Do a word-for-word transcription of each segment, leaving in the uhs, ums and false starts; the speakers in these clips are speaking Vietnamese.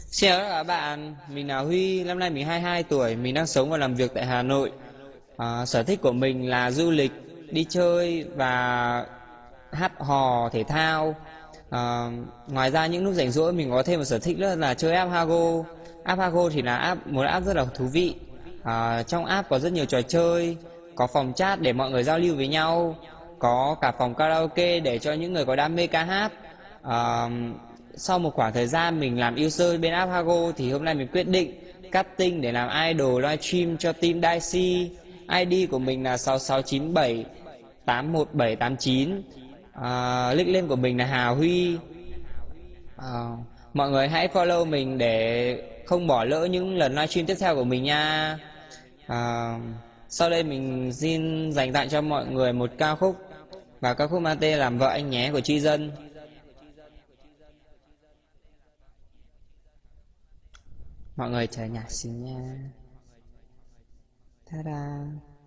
Xin chào các bạn, mình là Huy, năm nay mình hai mươi hai tuổi, mình đang sống và làm việc tại Hà Nội. À, sở thích của mình là du lịch, đi chơi và hát hò thể thao. À, ngoài ra những lúc rảnh rỗi mình có thêm một sở thích nữa là chơi app Hago. App Hago thì là app một app rất là thú vị. À, trong app có rất nhiều trò chơi, có phòng chat để mọi người giao lưu với nhau, có cả phòng karaoke để cho những người có đam mê ca hát. À, sau một khoảng thời gian mình làm user bên app Hago thì hôm nay mình quyết định cutting để làm idol livestream cho team Dicey. i đê của mình là sáu sáu chín bảy tám một bảy tám chín. À, nick lên của mình là Hà Huy. À, mọi người hãy follow mình để không bỏ lỡ những lần livestream tiếp theo của mình nha. À, sau đây mình xin dành tặng cho mọi người một ca khúc, và ca khúc mang tên Làm Vợ Anh Nhé của Tri Dân. Mọi người chờ nhạc xin nha. Ta-da.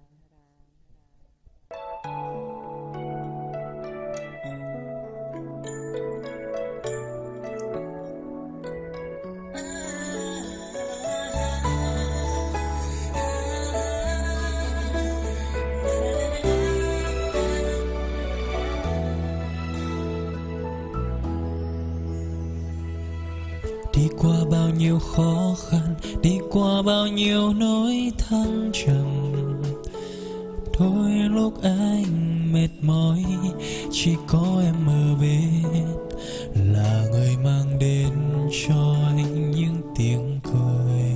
Đi qua bao nhiêu khó khăn, đi qua bao nhiêu nỗi thăng trầm, đôi lúc anh mệt mỏi, chỉ có em ở bên là người mang đến cho anh những tiếng cười.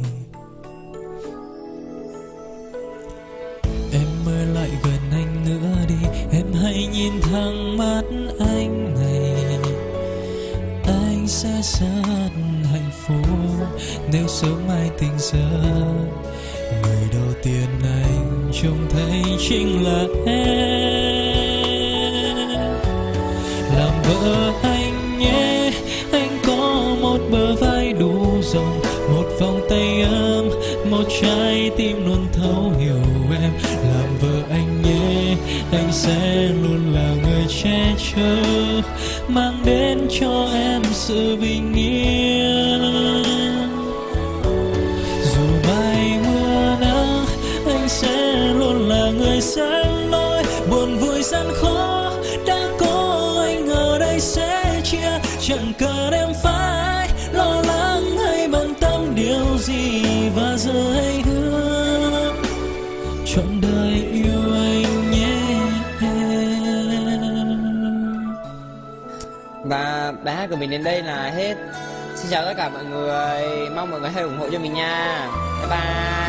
Em ơi lại gần anh nữa đi, em hãy nhìn thẳng mắt anh này. Anh sẽ rất hạnh phúc nếu sớm mai tỉnh giấc, người đầu tiên anh trông thấy chính là em. Làm vợ anh nhé, anh có một bờ vai đủ rộng, một vòng tay ấm, một trái tim luôn thấu hiểu em. Làm vợ anh nhé, anh sẽ luôn là người che chở, mang đến cho em sự bình yên. Dù mai mưa nắng, anh sẽ luôn là người sáng lối. Buồn vui gian khó, đã có anh ở đây sẽ chia. Chẳng cần em phải lo lắng hay bận tâm điều gì, và giờ anh hứa trọn đời yêu anh nhé. Và bài hát của mình đến đây là hết. Xin chào tất cả mọi người, mong mọi người hãy ủng hộ cho mình nha. Bye bye.